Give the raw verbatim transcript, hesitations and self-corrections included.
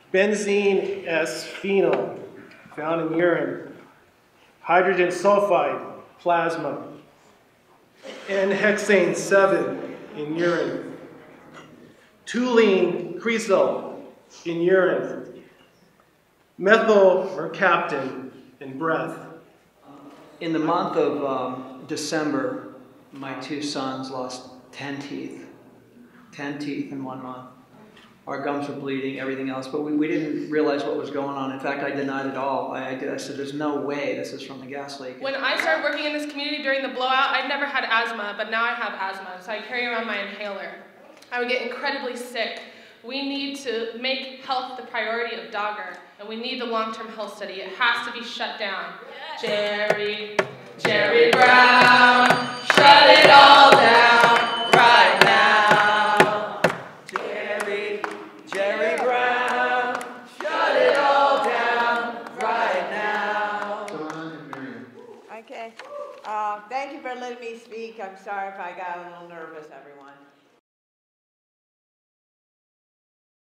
benzene S-phenyl, found in urine, hydrogen sulfide, plasma, N-hexane seven in urine, toluene cresol in urine, methyl mercaptan in breath. In the month of um, December, my two sons lost ten teeth. ten teeth in one month. Our gums were bleeding, everything else, but we, we didn't realize what was going on. In fact, I denied it all. I, I, did, I said, there's no way this is from the gas leak. When I started working in this community during the blowout, I'd never had asthma, but now I have asthma, so I carry around my inhaler. I would get incredibly sick. We need to make health the priority of Dogger, and we need the long-term health study. It has to be shut down. Jerry, Jerry Brown, shut it all down right now. Jerry, Jerry Brown, shut it all down right now. Okay. Uh, thank you for letting me speak. I'm sorry if I got a little nervous, everyone.